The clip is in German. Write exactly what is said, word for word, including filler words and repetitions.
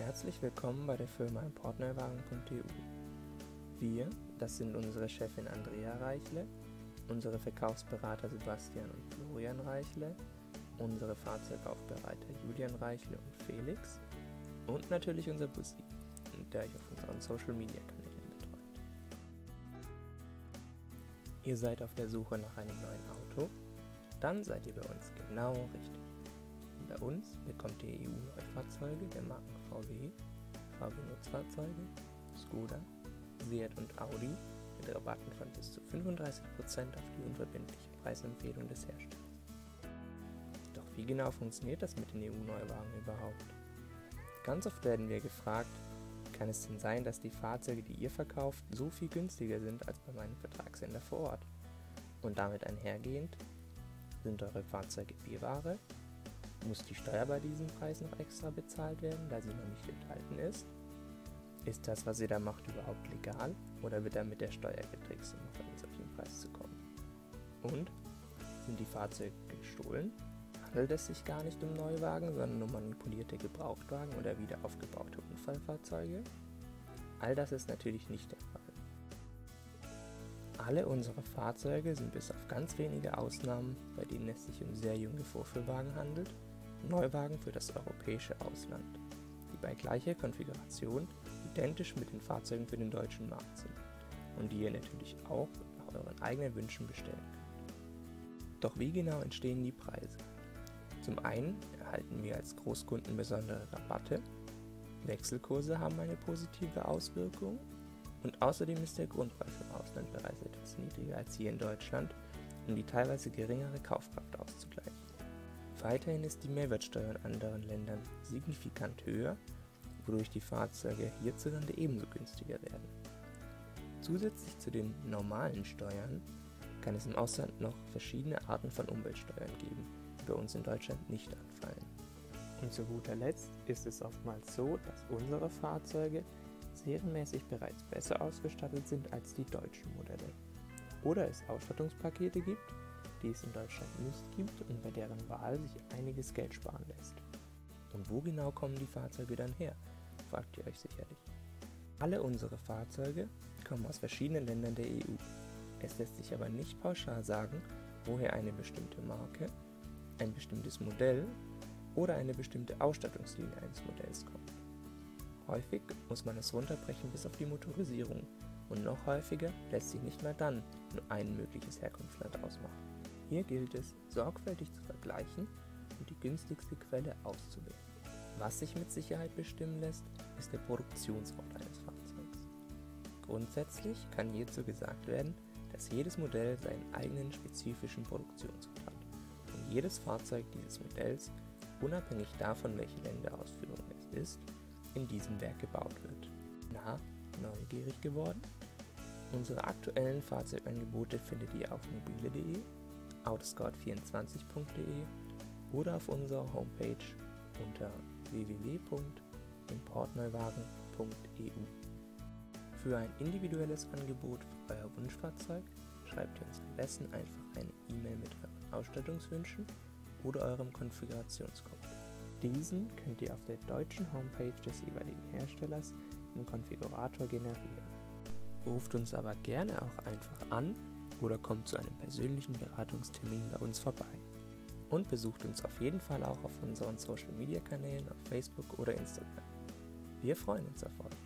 Herzlich willkommen bei der Firma importneuwagen punkt e u. Wir, das sind unsere Chefin Andrea Reichle, unsere Verkaufsberater Sebastian und Florian Reichle, unsere Fahrzeugaufbereiter Julian Reichle und Felix und natürlich unser Bussi, der euch auf unseren Social Media Kanälen betreut. Ihr seid auf der Suche nach einem neuen Auto? Dann seid ihr bei uns genau richtig. Bei uns bekommt ihr E U-Neufahrzeuge der Marken V W, V W-Nutzfahrzeuge, Skoda, Seat und Audi mit Rabatten von bis zu fünfunddreißig Prozent auf die unverbindliche Preisempfehlung des Herstellers. Doch wie genau funktioniert das mit den E U-Neuwagen überhaupt? Ganz oft werden wir gefragt, kann es denn sein, dass die Fahrzeuge, die ihr verkauft, so viel günstiger sind als bei meinem Vertragshändler vor Ort? Und damit einhergehend, sind eure Fahrzeuge B-Ware? Muss die Steuer bei diesem Preis noch extra bezahlt werden, da sie noch nicht enthalten ist? Ist das, was ihr da macht, überhaupt legal oder wird da mit der Steuer getrickst, um auf einen solchen Preis zu kommen? Und sind die Fahrzeuge gestohlen? Handelt es sich gar nicht um Neuwagen, sondern um manipulierte Gebrauchtwagen oder wieder aufgebaute Unfallfahrzeuge? All das ist natürlich nicht der Fall. Alle unsere Fahrzeuge sind bis auf ganz wenige Ausnahmen, bei denen es sich um sehr junge Vorführwagen handelt, Neuwagen für das europäische Ausland, die bei gleicher Konfiguration identisch mit den Fahrzeugen für den deutschen Markt sind und die ihr natürlich auch nach euren eigenen Wünschen bestellen könnt. Doch wie genau entstehen die Preise? Zum einen erhalten wir als Großkunden besondere Rabatte, Wechselkurse haben eine positive Auswirkung und außerdem ist der Grundpreis im Ausland bereits etwas niedriger als hier in Deutschland, um die teilweise geringere Kaufkraft auszugleichen. Weiterhin ist die Mehrwertsteuer in anderen Ländern signifikant höher, wodurch die Fahrzeuge hierzulande ebenso günstiger werden. Zusätzlich zu den normalen Steuern kann es im Ausland noch verschiedene Arten von Umweltsteuern geben, die bei uns in Deutschland nicht anfallen. Und zu guter Letzt ist es oftmals so, dass unsere Fahrzeuge serienmäßig bereits besser ausgestattet sind als die deutschen Modelle. Oder es Ausstattungspakete gibt, die es in Deutschland nicht gibt und bei deren Wahl sich einiges Geld sparen lässt. Und wo genau kommen die Fahrzeuge dann her, fragt ihr euch sicherlich. Alle unsere Fahrzeuge kommen aus verschiedenen Ländern der E U. Es lässt sich aber nicht pauschal sagen, woher eine bestimmte Marke, ein bestimmtes Modell oder eine bestimmte Ausstattungslinie eines Modells kommt. Häufig muss man es runterbrechen bis auf die Motorisierung und noch häufiger lässt sich nicht mal dann nur ein mögliches Herkunftsland ausmachen. Hier gilt es, sorgfältig zu vergleichen und die günstigste Quelle auszuwählen. Was sich mit Sicherheit bestimmen lässt, ist der Produktionsort eines Fahrzeugs. Grundsätzlich kann hierzu gesagt werden, dass jedes Modell seinen eigenen spezifischen Produktionsort hat und jedes Fahrzeug dieses Modells, unabhängig davon, welche Länderausführung es ist, in diesem Werk gebaut wird. Na, neugierig geworden? Unsere aktuellen Fahrzeugangebote findet ihr auf mobile punkt de, autoscout vierundzwanzig punkt de oder auf unserer Homepage unter w w w punkt importneuwagen punkt e u. Für ein individuelles Angebot für euer Wunschfahrzeug schreibt ihr uns am besten einfach eine E-Mail mit euren Ausstattungswünschen oder eurem Konfigurationscode. Diesen könnt ihr auf der deutschen Homepage des jeweiligen Herstellers im Konfigurator generieren. Ruft uns aber gerne auch einfach an oder kommt zu einem persönlichen Beratungstermin bei uns vorbei. Und besucht uns auf jeden Fall auch auf unseren Social Media Kanälen auf Facebook oder Instagram. Wir freuen uns auf euch.